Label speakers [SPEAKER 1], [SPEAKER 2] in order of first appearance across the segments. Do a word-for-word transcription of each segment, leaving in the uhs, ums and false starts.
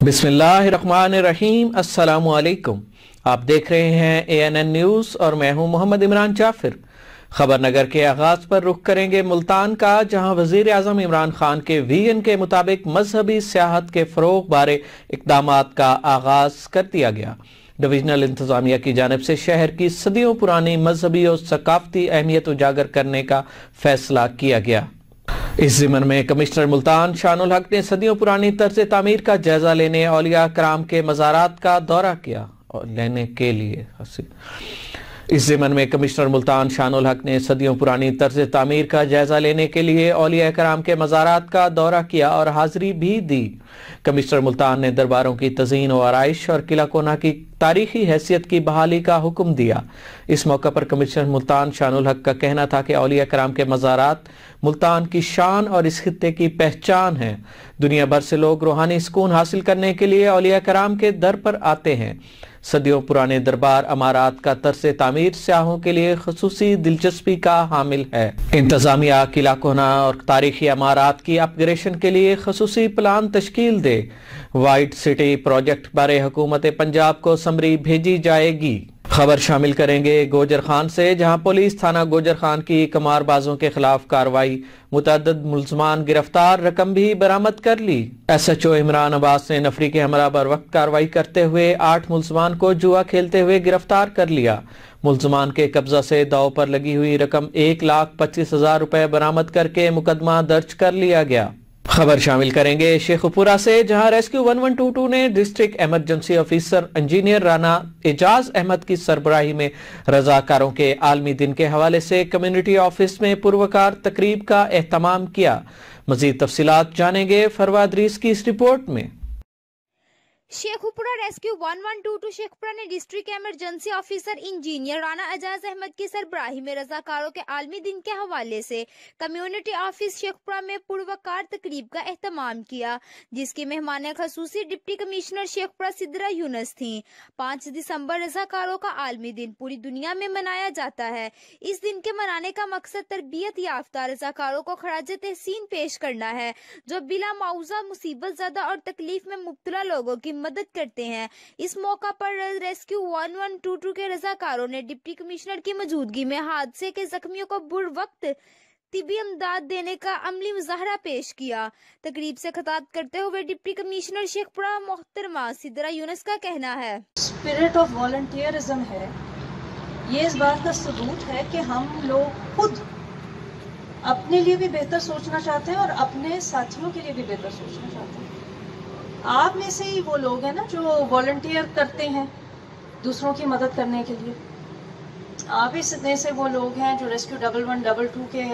[SPEAKER 1] बिस्मिल्लाहिर्रहमानिर्रहीम, अस्सलामु अलैकुम। आप देख रहे हैं ए एन एन न्यूज़ और मैं हूं मोहम्मद इमरान जाफिर। खबर नगर के आगाज पर रुख करेंगे मुल्तान का, जहां वजीर आजम इमरान खान के विजन के मुताबिक मजहबी सियाहत के फरोग बारे इक़दामात का आगाज कर दिया गया। डिविजनल इंतजामिया की जानिब से शहर की सदियों पुरानी मजहबी और सकाफती अहमियत उजागर करने का फैसला किया गया। इस ज़िमन में कमिश्नर मुल्तान शानुल हक ने सदियों पुरानी तर्ज तामीर का जायजा लेने औलिया कराम के मज़ारात का दौरा किया और लेने के लिए इस ज़िमन में कमिश्नर मुल्तान शानुल हक ने सदियों पुरानी तर्ज तामीर का जायजा लेने के लिए औलिया कराम के मज़ारात का दौरा किया और हाजिरी भी दी। कमिश्नर मुल्तान ने दरबारों की तज़ीन और आराइश और किला कोना की तारीखी हैसियत की बहाली का हुक्म दिया। इस मौका पर कमिश्नर मुल्तान शानुल हक का कहना था कि औलिया कराम के मज़ारात मुल्तान की शान और इस खित्ते की पहचान है। दुनिया भर से लोग रूहानी सुकून हासिल करने के लिए औलिया कराम के दर पर आते हैं। सदियों पुराने दरबार अमारात का तर्स तामीर सियाहों के लिए खसूसी दिलचस्पी का हामिल है। इंतजामिया किला कोना और तारीखी अमारात की अपग्रेडेशन के लिए खसूसी प्लान तश्कील दे। वाइट सिटी प्रोजेक्ट बारे हुकूमत पंजाब को समरी भेजी जाएगी। खबर शामिल करेंगे गोजर खान से, जहां पुलिस थाना गोजर खान की कमारबाजों के खिलाफ कार्रवाई, मुतअद्दिद मुल्ज़मान गिरफ्तार, रकम भी बरामद कर ली। S H O Imran Abbas ने नफरी के हमरा बर वक्त कार्रवाई करते हुए आठ मुल्ज़मान को जुआ खेलते हुए गिरफ्तार कर लिया। मुल्ज़मान के कब्जा से दाव पर लगी हुई रकम एक लाख पच्चीस हजार रुपए बरामद करके मुकदमा दर्ज कर लिया गया। खबर शामिल करेंगे शेखुपुरा से, जहां रेस्क्यू ग्यारह सौ बाईस ने district emergency officer engineer Rana Ijaz Ahmed की सरबराही में रजाकारों के आलमी दिन के हवाले से कम्युनिटी ऑफिस में पुरवकार तकरीब का एहतमाम किया। मजीद तफसीलात जानेंगे फरवा इदरीस की इस रिपोर्ट में।
[SPEAKER 2] शेखुपुरा रेस्क्यू ग्यारह सौ बाईस शेखुपुरा ने district emergency officer engineer Rana Ijaz Ahmed की सरबराही में रजाकारों के आलमी दिन के हवाले से कम्युनिटी ऑफिस शेखुपुरा में पुरवकार तकरीब का एहतमाम किया, जिसकी मेहमान खसूसी डिप्टी कमिश्नर शेखुपुरा सिद्रा यूनुस थी। पाँच दिसंबर रजाकारों का आलमी दिन पूरी दुनिया में मनाया जाता है। इस दिन के मनाने का मकसद तरबियत याफ्ता रजाकारों को खराज तहसीन पेश करना है, जो बिला मुआवजा मुसीबत ज़दा और तकलीफ में मुब्तला लोगों की मदद करते हैं। इस मौका पर रेस्क्यू ग्यारह सौ बाईस के रजाकारों ने डिप्टी कमिश्नर की मौजूदगी में हादसे के जख्मियों को बुर वक्त तिबी इमदाद देने का अमली मुजाहरा पेश किया। तकरीब से खिताब करते हुए डिप्टी कमिश्नर शेखपुरा मोहतरमा सिद्रा यूनुस का कहना है,
[SPEAKER 3] स्पिरिट ऑफ वॉलंटियरिज्म है। ये इस बात का सबूत है कि हम लोग खुद अपने लिए भी बेहतर सोचना चाहते हैं और अपने साथियों के लिए भी बेहतर सोचना चाहते हैं। आप में से ही वो लोग हैं ना जो वॉलंटियर करते हैं दूसरों की मदद करने के लिए। आप ही में से वो लोग हैं जो rescue double one double two के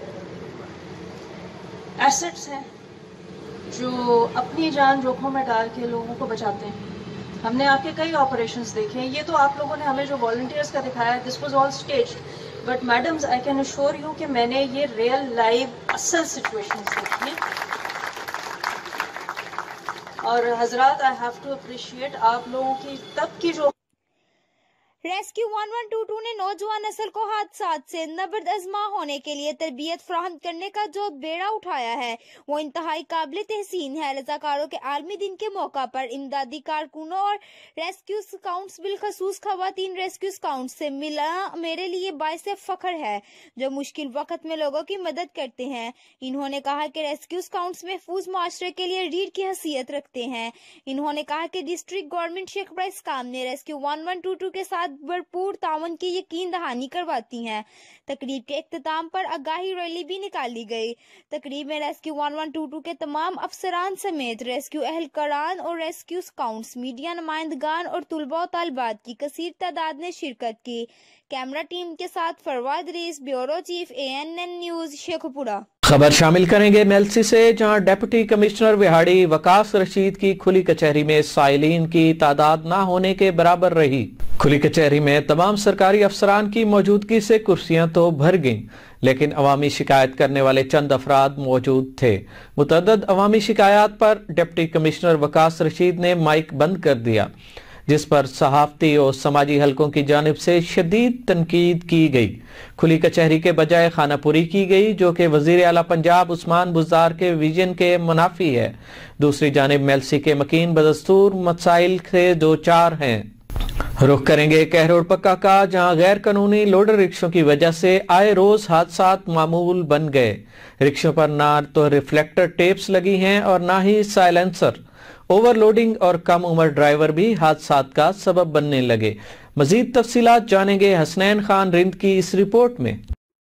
[SPEAKER 3] एसेट्स हैं, जो अपनी जान जोखों में डाल के लोगों को बचाते हैं। हमने आपके कई ऑपरेशंस देखे हैं। ये तो आप लोगों ने हमें जो वॉलंटियर्स का दिखाया है, this was all staged, but madams I can assure you कि मैंने ये रियल लाइव असल सिचुएशंस देखी हैं। और हजरात, आई हैव टू अप्रिशिएट आप लोगों की तब की जो
[SPEAKER 2] रेस्क्यू ग्यारह सौ बाईस ने नौजवान नस्ल को हादसात से नबर्द आजमा होने के लिए तरबियत फराहम करने का जो बेड़ा उठाया है, वो इंतहाई काबिल तहसीन है। रजाकारों के आलमी दिन के मौका पर इमदादी कारकुनों और रेस्क्यू स्काउट्स बिलखसूस खवातीन रेस्क्यू स्काउट्स से मिला मेरे लिए बाइस फख्र है, जो मुश्किल वक्त में लोगों की मदद करते हैं। इन्होंने कहा कि रेस्क्यू स्काउट्स महफूज माशरे के लिए रीढ़ की हैसियत रखते हैं। इन्होंने कहा कि डिस्ट्रिक्ट गवर्नमेंट शेखपुरा इस काम ने रेस्क्यू ग्यारह सौ बाईस के साथ भरपूर तावन की यकीन दहानी करवाती हैं। तकरीब के इख्तिताम पर आगाही रैली भी निकाली गई। तकरीब में रेस्क्यू ग्यारह सौ बाईस के तमाम अफसरान समेत रेस्क्यू एहलकारान और रेस्क्यू स्काउट्स, मीडिया नुमाइंदगान और तुलबा तालिबात की कसीर तादाद ने शिरकत की। कैमरा टीम के साथ Farwa Idrees, bureau chief, A N N news, Sheikhupura.
[SPEAKER 1] खबर शामिल करेंगे मेलसी से, जहां डिप्टी कमिश्नर विहाड़ी वकास रशीद की खुली कचहरी में साइलिन की तादाद ना होने के बराबर रही। खुली कचहरी में तमाम सरकारी अफसरान की मौजूदगी से कुर्सियां तो भर गईं, लेकिन अवामी शिकायत करने वाले चंद अफराद मौजूद थे। मुतअद्दिद अवामी शिकायत पर डिप्टी कमिश्नर वकास रशीद ने माइक बंद कर दिया, जिस पर सहाफती और समाजी हलकों की जानिब से शदीद तनकीद की गई। खुली कचहरी के बजाय खानापुरी की गई, जो कि वजीर आला पंजाब उस्मान बुज़दार के विजन के मुनाफी है। दूसरी जानिब मेलसी के मकीन बदस्तूर मसाइल से दो चार हैं। रुख करेंगे कहरोड पक्का का, जहां गैर कानूनी लोडर रिक्शों की वजह से आए रोज हादसात मामूल बन गए। रिक्शों पर ना तो रिफ्लेक्टर टेप्स लगी हैं और ना ही साइलेंसर। ओवरलोडिंग और कम उम्र ड्राइवर भी हादसात का सबब बनने लगे। मजीद तफसीलात जानेंगे हसनैन खान रिंद की इस रिपोर्ट में।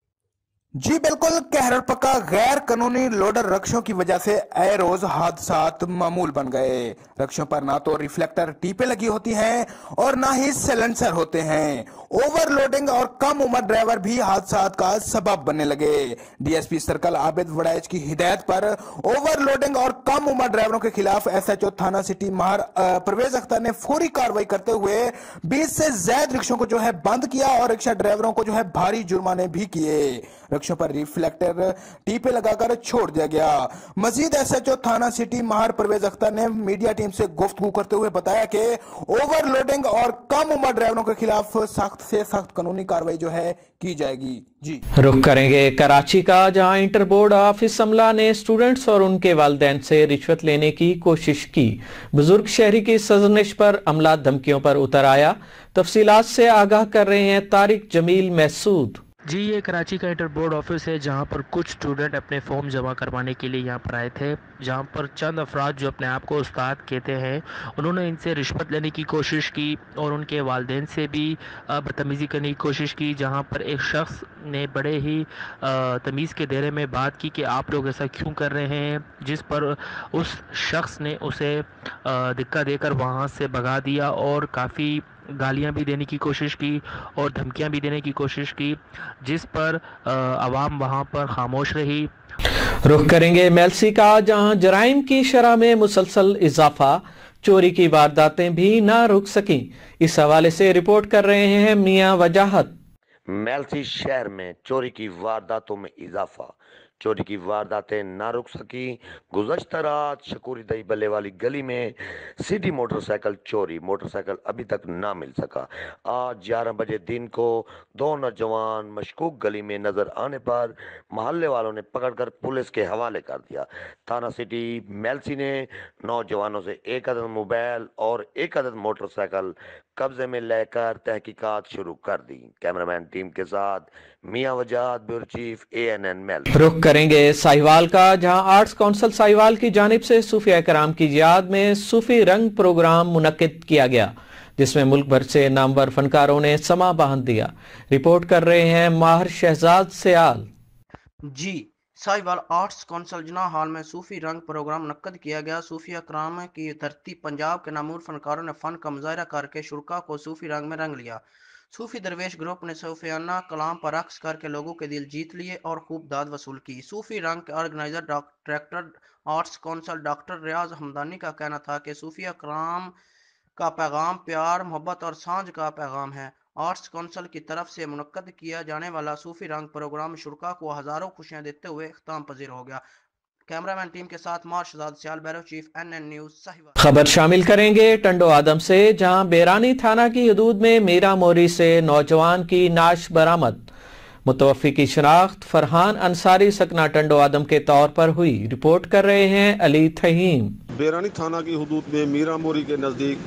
[SPEAKER 4] जी बिल्कुल, कहरोड पक्का गैर कानूनी लोडर रक्षों की वजह से आए रोज हादसात मामूल बन गए। रक्षों पर ना तो रिफ्लेक्टर टीपे लगी होती हैं और ना ही साइलेंसर होते हैं। ओवरलोडिंग और कम उम्र ड्राइवर भी हादसात का सबब बनने लगे। डीएसपी सर्कल आबिद वड़ैच की हिदायत पर ओवरलोडिंग और कम उम्र ड्राइवरों के खिलाफ एसएचओ थाना सिटी महार परवेज अख्तर ने फौरी कार्रवाई करते हुए बीस से ज्यादा रिक्शों को जो है बंद किया और रिक्शा ड्राइवरों को जो है भारी जुर्माने भी किए। रिक्शों पर रिफ्लेक्टर टीपे लगाकर छोड़ दिया गया। मजीद एसएचओ थाना सिटी महार परवेज अख्तर ने मीडिया टीम से गुफ्तगू करते हुए बताया कि ओवरलोडिंग और कम उम्र ड्राइवरों के खिलाफ सख्त से सख्त कानूनी कार्रवाई जो है की जाएगी। जी
[SPEAKER 1] रुख करेंगे कराची का, जहां इंटर बोर्ड ऑफिस अमला ने स्टूडेंट्स और उनके वालिदैन से रिश्वत लेने की कोशिश की। बुजुर्ग शहरी की सजनिश पर अमला धमकियों पर उतर आया। तफसीलात से आगाह कर रहे हैं तारिक जमील महसूद।
[SPEAKER 5] जी, ये कराची का इंटर बोर्ड ऑफिस है, जहाँ पर कुछ स्टूडेंट अपने फॉर्म जमा करवाने के लिए यहाँ पर आए थे, जहाँ पर चंद अफराद जो अपने आप को उस्ताद कहते हैं, उन्होंने इनसे रिश्वत लेने की कोशिश की और उनके वालिदैन से भी बदतमीज़ी करने की कोशिश की। जहाँ पर एक शख्स ने बड़े ही तमीज़ के दायरे में बात की कि आप लोग ऐसा क्यों कर रहे हैं, जिस पर उस शख्स ने उसे धक्का देकर वहाँ से भगा दिया और काफ़ी गालियां भी देने की कोशिश की और धमकियां भी देने की कोशिश की, जिस पर आवाम वहां पर खामोश रही।
[SPEAKER 1] रुख करेंगे मेलसी का, जहां जराइम की शरह में मुसलसल इजाफा, चोरी की वारदातें भी ना रुक सकी। इस हवाले से रिपोर्ट कर रहे हैं मियां वजाहत।
[SPEAKER 6] मेलसी शहर में चोरी की वारदातों में इजाफा, चोरी की वारदातें ना रुक सकी। गुज़श्ता रात शकूरी दही बल्ले वाली गली में सिटी मोटरसाइकिल चोरी, मोटरसाइकिल अभी तक ना मिल सका। आज ग्यारह बजे दिन को दो नौजवान मशकूक गली में नजर आने पर मोहल्ले वालों ने पकड़कर पुलिस के हवाले कर दिया। थाना सिटी मेलसी ने नौजवानों से एक अदद मोबाइल और एक अदद मोटरसाइकिल कब्जे में लेकर तहकीकात शुरू कर दी। कैमरामैन टीम के साथ Mian Wajahat, bureau chief A N N मेल।
[SPEAKER 1] रुख करेंगे साहिवाल का, जहां आर्ट्स काउंसिल साहिवाल की जानिब से सूफिया कराम की याद में सूफी रंग प्रोग्राम मुनक्किद किया गया, जिसमें मुल्क भर से नामवर फनकारों ने समा बांध दिया। रिपोर्ट कर रहे हैं माहिर शहजाद सयाल।
[SPEAKER 7] जी, Sahiwal arts council Jinnah hall में सूफी रंग प्रोग्राम मुनक्किद किया गया। सूफिया कराम की धरती पंजाब के नामूर फनकारों ने फन का मुजाहरा करके शुरका को सूफी रंग में रंग लिया। सूफी दरवेश ग्रुप ने सूफियाना कलाम पर रक्स करके लोगों के दिल जीत लिए और खूब दाद वसूल की। सूफी रंग के organizer director arts council doctor Riaz Hamdani का कहना था कि सूफिया कराम का पैगाम प्यार, मोहब्बत और सांझ का पैगाम है। आर्ट्स काउंसिल की तरफ से मुनक्किद किया जाने वाला सूफी रंग प्रोग्राम शुरका को हजारों खुशियां देते हुए इख्तिताम पजीर हो गया। कैमरामैन टीम के साथ Marshdad Sial, bureau chief N N news Sahiwal.
[SPEAKER 1] खबर शामिल करेंगे टंडो आदम से, जहां बेरानी थाना की हदूद में मीरा मोरी से नौजवान की नाश बरामद। मुतवफ़ी की शनाख्त फरहान अंसारी सकना टंडो आदम के तौर पर हुई। रिपोर्ट कर रहे हैं अली थहीम।
[SPEAKER 8] बेरानी थाना की हदूद में मीरा मोरी के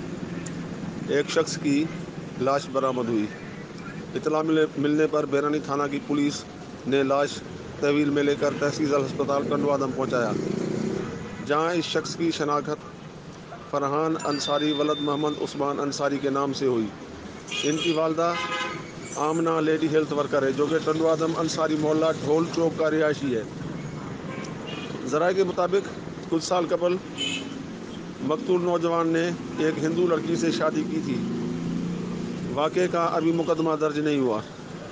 [SPEAKER 8] नज़दीक एक शख्स की लाश बरामद हुई। इतला मिलने पर बेरानी थाना की पुलिस ने लाश तहवील में लेकर तहसील अस्पताल टंडो आदम पहुँचाया, जहाँ इस शख्स की शनाख्त फरहान अंसारी वलद मोहम्मद उस्मान अंसारी के नाम से हुई। इनकी वालदा आमना लेडी हेल्थ वर्कर है, जो कि टंडो आदम अंसारी मोहल्ला ढोल चौक का रिहायशी है। ज़राए के मुताबिक कुछ साल कबल मकतूल नौजवान ने एक हिंदू लड़की से शादी की थी। वाक़े का अभी मुकदमा दर्ज नहीं हुआ।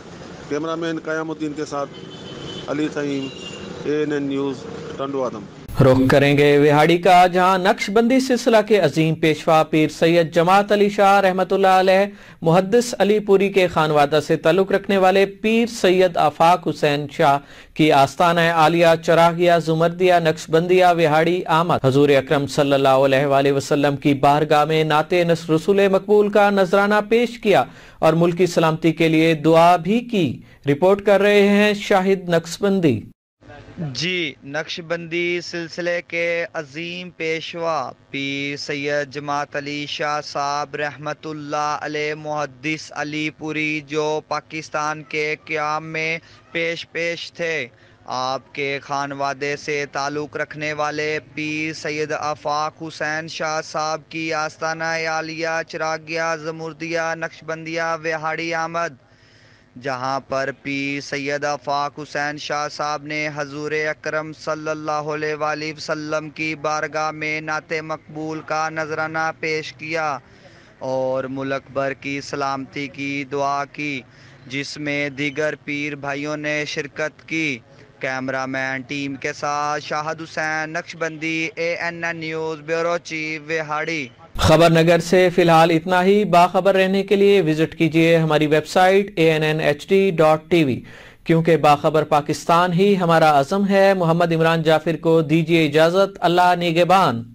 [SPEAKER 8] कैमरामैन कयामुद्दीन के साथ Ali Taheem, A N N news, Tando Adam.
[SPEAKER 1] रुख करेंगे विहाड़ी का, जहां नक्शबंदी सिलसिला के अजीम पेशवा पीर सैयद जमात अली शाह रहमतुल्लाह अलैह मुहद्दिस अली पुरी के खानवादा से ताल्लुक रखने वाले पीर सैयद आफाक हुसैन शाह की आस्ताना आलिया चरागिया जुमरदिया नक्शबंदिया विहाड़ी आमद हजूर अकरम सल्लल्लाहु अलैहि वसल्लम की बारगाह में नाते रसूल मकबूल का नजराना पेश किया और मुल्क की सलामती के लिए दुआ भी की। रिपोर्ट कर रहे हैं शाहिद नक्शबंदी।
[SPEAKER 9] जी, नक्शबंदी सिलसिले के अजीम पेशवा पीर सैयद जमात अली शाह साहब रहमतुल्लाह अलैह मुहद्दिस अली पुरी जो पाकिस्तान के क़याम में पेश पेश थे, आपके खानवादे से ताल्लुक़ रखने वाले पीर सैयद आफाक हुसैन शाह साहब की आस्ताना आलिया चिरागिया ज़मुर्दिया नक्शबंदिया विहाड़ी आमद, जहाँ पर पीर सैयद आफाक हुसैन शाह साहब ने हजूर अकरम सल्लल्लाहु अलैहि वसल्लम की बारगाह में नाते मकबूल का नजराना पेश किया और मुल्क भर की सलामती की दुआ की, जिसमें दीगर पीर भाइयों ने शिरकत की। कैमरामैन टीम के साथ Shahid Hussain Naqshbandi, A N N news bureau chief Vehari.
[SPEAKER 1] खबर नगर से फिलहाल इतना ही। बाखबर रहने के लिए विजिट कीजिए हमारी website A N N H D dot T V, क्योंकि बाखबर पाकिस्तान ही हमारा अज़म है। मोहम्मद इमरान जाफिर को दीजिए इजाज़त। अल्लाह निगहबान।